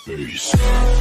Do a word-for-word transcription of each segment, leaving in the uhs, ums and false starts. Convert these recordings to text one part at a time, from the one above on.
Peace.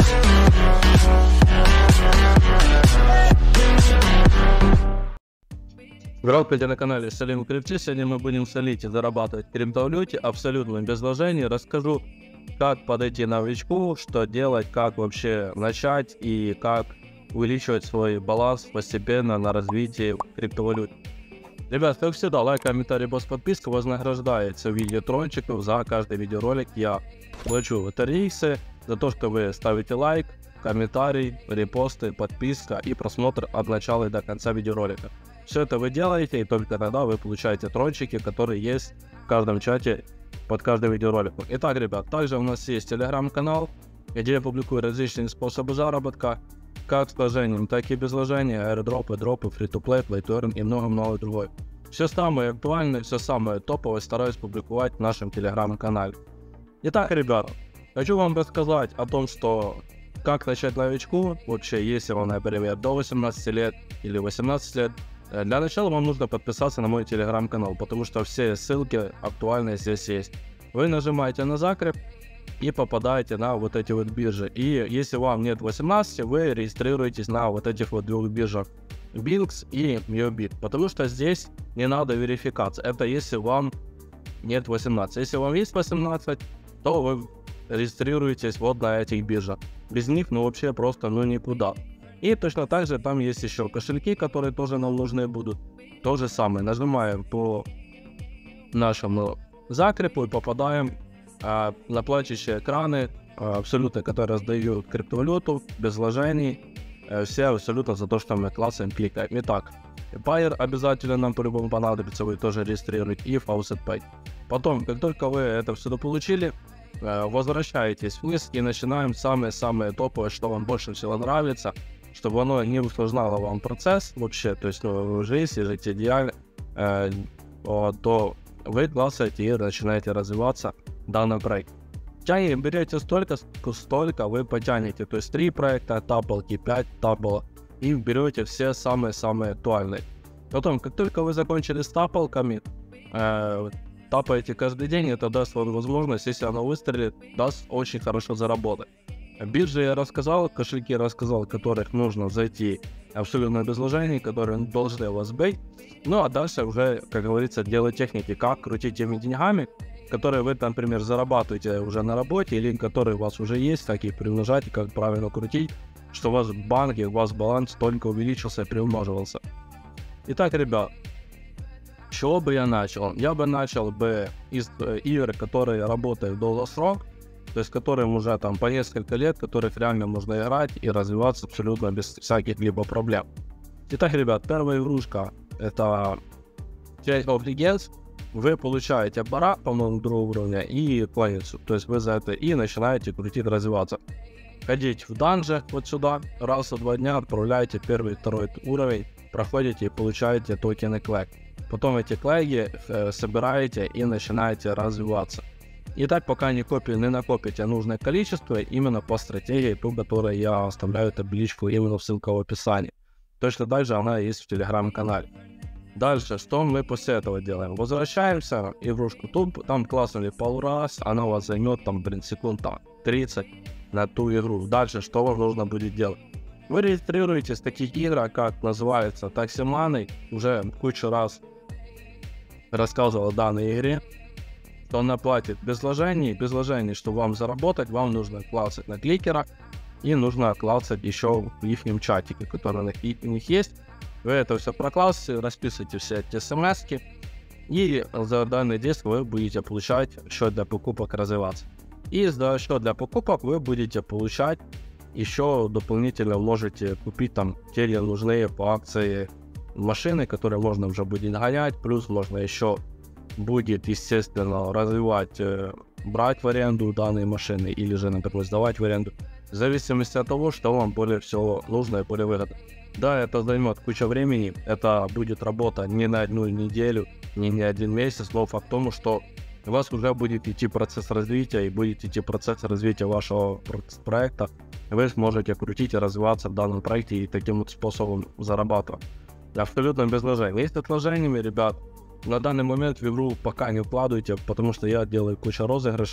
Здравствуйте, на канале Солим Крипте. Сегодня мы будем солить и зарабатывать в криптовалюте абсолютно без вложений. Расскажу, как подойти новичку, что делать, как вообще начать и как увеличивать свой баланс постепенно на развитии криптовалюты. Ребят, как всегда, лайк, комментарий, босс, подписка вознаграждается в виде трончиков. За каждый видеоролик я плачу лотерейсы за то, что вы ставите лайк, комментарий, репосты, подписка и просмотр от начала и до конца видеоролика. Все это вы делаете, и только тогда вы получаете трончики, которые есть в каждом чате под каждым видеороликом. Итак, ребят, также у нас есть телеграм-канал, где я публикую различные способы заработка, как с вложением, так и без вложения, аирдропы, дропы, фри-то-плей, плей-то-эрн и много-много другое. Все самое актуальное, все самое топовое стараюсь публиковать в нашем телеграм-канале. Итак, ребята, хочу вам рассказать о том, что как начать новичку, вообще, если вам, например, до восемнадцати лет или восемнадцати лет. Для начала вам нужно подписаться на мой телеграм-канал, потому что все ссылки актуальные здесь есть. Вы нажимаете на закреп и попадаете на вот эти вот биржи. И если вам нет восемнадцати, вы регистрируетесь на вот этих вот двух биржах, Binx и Miyobit, потому что здесь не надо верификации. Это если вам нет восемнадцати. Если вам есть восемнадцать, то вы регистрируетесь вот на этих биржах. Без них, ну вообще просто, ну никуда. И точно так же там есть еще кошельки, которые тоже нам нужны будут. То же самое, нажимаем по нашему закрепу и попадаем а, на плачущие экраны, а, абсолютно, которые раздают криптовалюту, без вложений. А, все абсолютно за то, что мы классом кликаем. Итак, Payer обязательно нам по-любому понадобится, вы тоже регистрируете, и Faucet Pay. Потом, как только вы это все получили, а, возвращаетесь вниз и начинаем самое-самое топовое, что вам больше всего нравится, чтобы оно не усложняло вам процесс вообще, то есть, ну, уже если жить идеально, э, то вы классаете и начинаете развиваться в данном проекте. Тянете, берете столько, столько вы потянете, то есть три проекта, таблки, пять таблок, и берете все самые-самые актуальные. Потом, как только вы закончили с таблками, э, тапаете каждый день, это даст вам возможность, если оно выстрелит, даст очень хорошо заработать. Биржи я рассказал, кошельки рассказал, которых нужно зайти абсолютно без вложений, которые должны у вас быть. Ну а дальше уже, как говорится, дело техники, как крутить теми деньгами, которые вы, например, зарабатываете уже на работе, или которые у вас уже есть, как их приумножать и как правильно крутить, что у вас в банке, у вас баланс только увеличился и приумноживался. Итак, ребят, с чего бы я начал? Я бы начал бы из э, игр, которые работают в долгосрок, то есть которым уже там по несколько лет, которых реально можно играть и развиваться абсолютно без всяких либо проблем. Итак, ребят, первая игрушка это Chain of Legends. Вы получаете барак, по-моему, другого уровня и планету, то есть вы за это и начинаете крутить, развиваться. Ходить в данже вот сюда, раз в два дня отправляете первый, второй уровень, проходите и получаете токены клэг. Потом эти клэги э, собираете и начинаете развиваться. И так, пока не, копи, не накопите нужное количество, именно по стратегии, ту, которую я оставляю табличку именно в ссылке в описании. Точно так же она есть в телеграм-канале. Дальше, что мы после этого делаем? Возвращаемся, игрушку тут, там класснули пару раз, она у вас займет там, блин, секунд там, тридцать на ту игру. Дальше, что вам нужно будет делать? Вы регистрируетесь в таких играх, как называется Taxi Money, уже кучу раз рассказывал о данной игре. Она платит без вложений, без вложений, чтобы вам заработать, вам нужно классать на кликерах и нужно классать еще в их чатике, который у них есть. Вы это все проклассите, расписываете все эти смс-ки, и за данное действие вы будете получать счет для покупок, развиваться. И за счет для покупок вы будете получать еще дополнительно, можете купить там те нужные по акции машины, которые можно уже будет гонять, плюс можно еще будет, естественно, развивать, э, брать в аренду данные машины или же, например, сдавать в аренду, в зависимости от того, что вам более всего нужно и более выгодно. Да, это займет кучу времени, это будет работа не на одну неделю, не на один месяц, но факт в том, что у вас уже будет идти процесс развития и будет идти процесс развития вашего проекта, вы сможете крутить и развиваться в данном проекте и таким вот способом зарабатывать. Абсолютно без вложений. Если с вложениями, ребят, на данный момент в игру пока не вкладывайте, потому что я делаю кучу розыгрышей,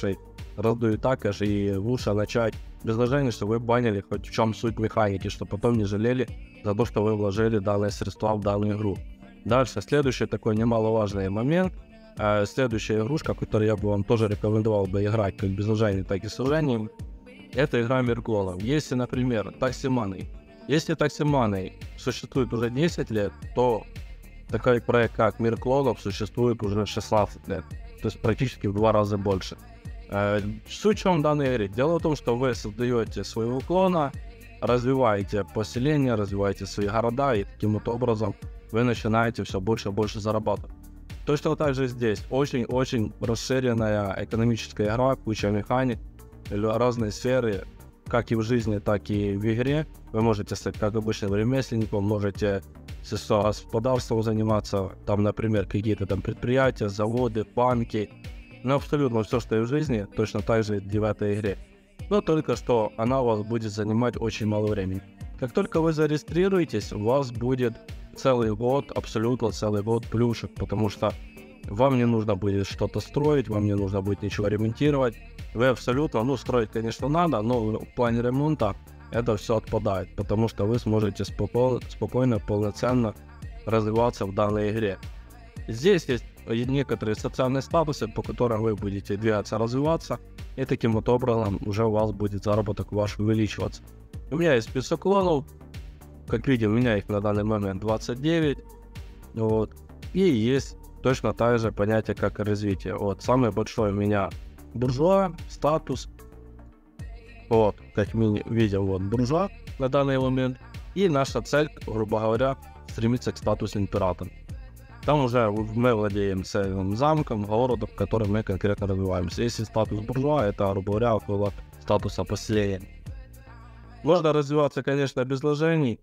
раздуют також, и лучше начать без вложений, чтобы вы поняли хоть в чем суть механики, чтобы потом не жалели за то, что вы вложили данные средства в данную игру. Дальше, следующий такой немаловажный момент. Э, следующая игрушка, которую я бы вам тоже рекомендовал бы играть как без вложений, так и с вложениями, это игра Мир клонов. Если, например, Taxi Money. Если Taxi Money существует уже десять лет, то такой проект, как Мир клонов, существует уже шестнадцать лет. То есть практически в два раза больше. Э, суть в чем данной игры? Дело в том, что вы создаете своего клона, развиваете поселения, развиваете свои города, и таким вот образом вы начинаете все больше и больше зарабатывать. Точно так же здесь очень-очень расширенная экономическая игра, куча механик, разные сферы, как и в жизни, так и в игре. Вы можете стать как обычным ремесленником, можете господарством заниматься, там, например, какие-то там предприятия, заводы, банки, ну, абсолютно все, что и в жизни, точно так же и в этой игре. Но только что она у вас будет занимать очень мало времени. Как только вы зарегистрируетесь, у вас будет целый год, абсолютно целый год плюшек, потому что вам не нужно будет что-то строить, вам не нужно будет ничего ремонтировать. Вы абсолютно, ну, строить, конечно, надо, но в плане ремонта это все отпадает, потому что вы сможете споко- спокойно, полноценно развиваться в данной игре. Здесь есть некоторые социальные статусы, по которым вы будете двигаться, развиваться, и таким вот образом уже у вас будет заработок ваш увеличиваться. У меня есть список клонов, как видим, у меня их на данный момент двадцать девять, вот, и есть точно так же понятие, как и развитие. Вот, самый большой у меня буржуа, статус, вот, как мы видим, вот, буржуа на данный момент, и наша цель, грубо говоря, стремиться к статусу императора. Там уже мы владеем целым замком, городом, в котором мы конкретно развиваемся. Если статус буржуа, это, грубо говоря, около статуса поселения. Можно развиваться, конечно, без вложений.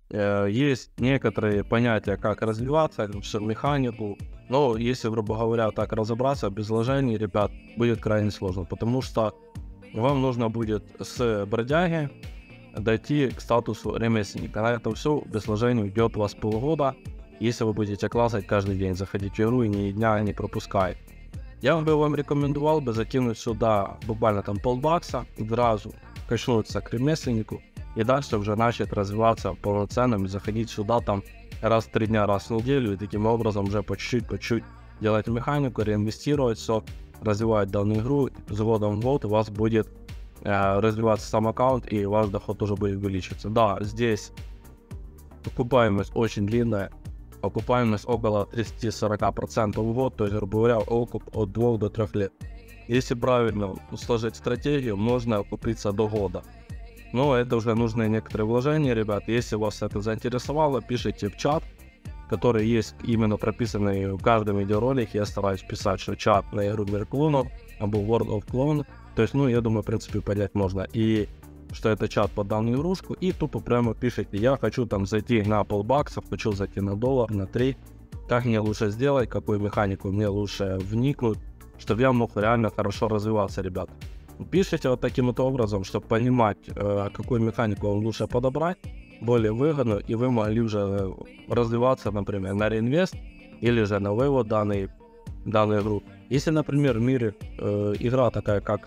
Есть некоторые понятия, как развиваться, всю механику, но если, грубо говоря, так разобраться, без вложений, ребят, будет крайне сложно, потому что вам нужно будет с бродяги дойти к статусу ремесленника. На это все без вложений уйдет у вас полгода, если вы будете классать каждый день, заходить в игру и ни дня не пропускать. Я бы вам рекомендовал бы закинуть сюда буквально там полбакса, сразу качнуться к ремесленнику, и дальше уже начать развиваться полноценным и заходить сюда там раз в три дня, раз в неделю, и таким образом уже по чуть-чуть, по чуть делать механику, реинвестировать все, развивать данную игру, и с годом в год у вас будет э, развиваться сам аккаунт, и ваш доход тоже будет увеличиваться. Да, здесь окупаемость очень длинная, окупаемость около тридцать-сорок процентов в год, то есть, грубо говоря, окуп от двух до трёх лет. Если правильно сложить стратегию, можно окупиться до года. Но это уже нужны некоторые вложения, ребят. Если вас это заинтересовало, пишите в чат, который есть именно прописанный в каждом видеоролике. Я стараюсь писать, что чат на игру Мир клонов, або World of Clone. То есть, ну, я думаю, в принципе, понять можно. И что это чат под данную игрушку. И тупо прямо пишите: я хочу там зайти на полбаксов, хочу зайти на доллар, на три. Как мне лучше сделать, какую механику мне лучше вникнуть, чтобы я мог реально хорошо развиваться, ребят. Пишите вот таким вот образом, чтобы понимать, э, какую механику вам лучше подобрать, более выгодно, и вы могли уже развиваться, например, на реинвест или же на вывод данной, данной игру. Если, например, в мире э, игра такая, как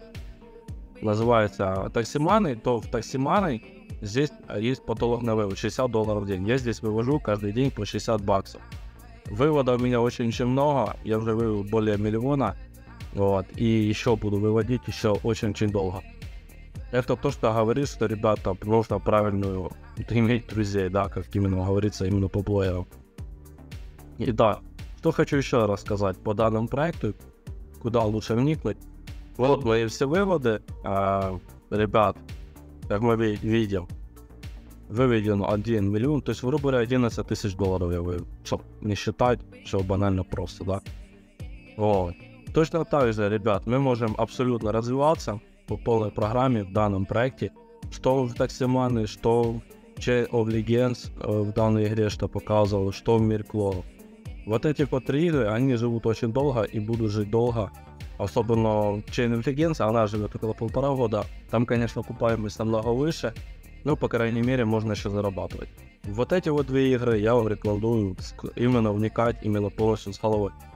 называется Taxi Money, то в Taxi Money здесь есть потолок на вывод шестьдесят долларов в день. Я здесь вывожу каждый день по шестьдесят баксов. Вывода у меня очень-очень много, я уже вывел более миллиона. Вот, и еще буду выводить еще очень-очень долго. Это то, что говорит, что, ребята, нужно правильную иметь друзей, да, как именно говорится, именно по блогерам. И да, что хочу еще раз сказать по данному проекту, куда лучше вникнуть. Вот мои все выводы, а, ребят, как мы видим, выведен один миллион, то есть, грубо говоря, одиннадцать тысяч долларов я вывел, чтобы не считать, что банально просто, да. Вот. Точно так же, ребят, мы можем абсолютно развиваться по полной программе в данном проекте, что в Taxi Money, что в Chain of Legends в данной игре, что показывал, что в Мир клонов. Вот эти вот три игры, они живут очень долго и будут жить долго. Особенно Chain of Legends, она живет около полтора года. Там, конечно, окупаемость намного выше, но, по крайней мере, можно еще зарабатывать. Вот эти вот две игры я вам рекомендую именно вникать, именно полностью с головой.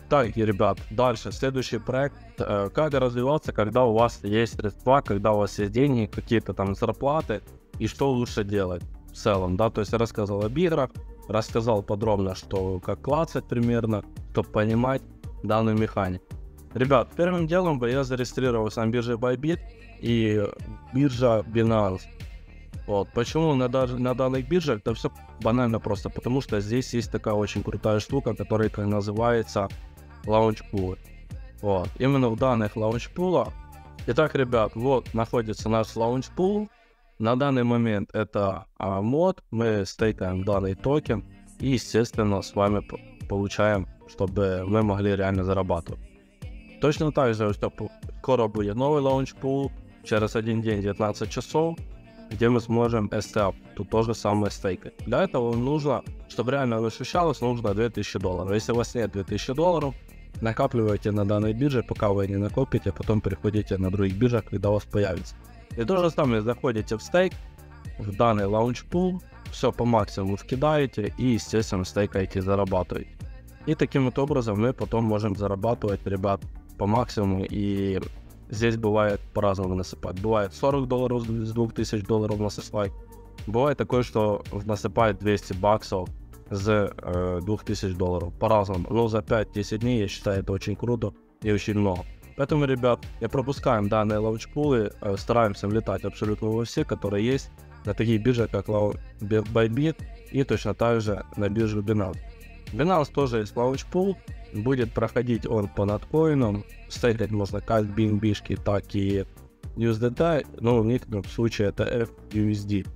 Так, и, ребят, дальше, следующий проект. Э, как развиваться, когда у вас есть средства, когда у вас есть деньги, какие-то там зарплаты, и что лучше делать в целом, да, то есть я рассказал об играх, рассказал подробно, что как клацать примерно, чтобы понимать данную механику. Ребят, первым делом бы я зарегистрировался на бирже Bybit и биржа Binance. Вот, почему на, даже, на данных биржах? Да все банально просто, потому что здесь есть такая очень крутая штука, которая называется лаунчпулы. Вот, именно в данных лаунчпулах. Итак, ребят, вот находится наш лаунчпул. На данный момент это а, мод, мы стейкаем данный токен и, естественно, с вами получаем, чтобы мы могли реально зарабатывать. Точно так же, что скоро будет новый лаунчпул, через один день девятнадцать часов, где мы сможем эс тэ эф, тут тоже самое стейкать. Для этого нужно, чтобы реально ощущалось, нужно две тысячи долларов. Если у вас нет две тысячи долларов, накапливайте на данной бирже, пока вы не накопите, потом переходите на других биржах, когда у вас появится. И то же самое, заходите в стейк, в данный лаунчпул, все по максимуму вкидаете и, естественно, стейкаете и зарабатываете. И таким вот образом мы потом можем зарабатывать, ребят, по максимуму, и здесь бывает по-разному насыпать. Бывает сорок долларов с двух тысяч долларов насыпать. Бывает такое, что насыпает двести баксов с э, двух тысяч долларов. По-разному. Но за пять-десять дней, я считаю, это очень круто и очень много. Поэтому, ребят, я пропускаем данные лаунчпулы, э, стараемся влетать абсолютно во все, которые есть на такие биржи, как Bybit, и точно так же на бирже Binance. Binance тоже есть лаунчпул, будет проходить он по надкоинам, стейкать можно как би эн би-шки, так и ю эс ди ти, но в некотором случае это эф ю эс ди,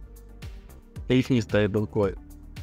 их не стейблкоин.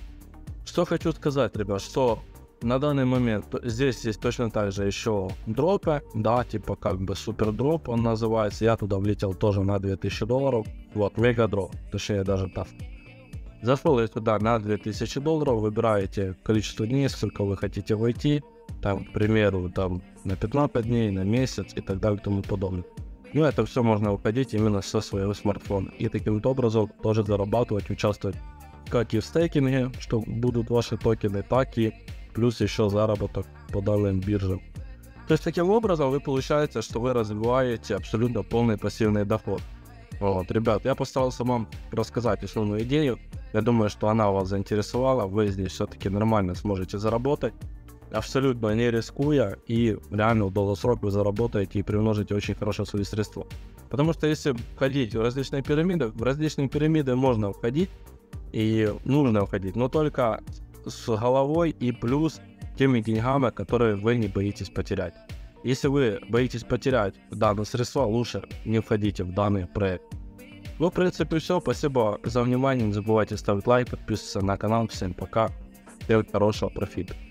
Что хочу сказать, ребят, что на данный момент здесь есть точно так же еще дропы, да, типа как бы супер дроп он называется, я туда влетел тоже на две тысячи долларов, вот, мега дроп, точнее даже так. Зашел я туда на две тысячи долларов, выбираете количество дней, сколько вы хотите войти, там, к примеру, там на пятнадцать дней, на месяц и так далее и тому подобное. Ну, это все можно уходить именно со своего смартфона. И таким образом тоже зарабатывать, участвовать как и в стейкинге, что будут ваши токены, так и плюс еще заработок по данным биржам. То есть таким образом вы получаете, что вы развиваете абсолютно полный пассивный доход. Вот, ребят, я постарался вам рассказать основную идею. Я думаю, что она вас заинтересовала, вы здесь все-таки нормально сможете заработать, абсолютно не рискуя, и реально в долгосрок вы заработаете и примножите очень хорошо свои средства. Потому что если входить в различные пирамиды, в различные пирамиды можно входить и нужно входить, но только с головой и плюс теми деньгами, которые вы не боитесь потерять. Если вы боитесь потерять данные средства, лучше не входите в данный проект. Ну, в принципе, все. Спасибо за внимание. Не забывайте ставить лайк, подписываться на канал. Всем пока. Всем хорошего профита.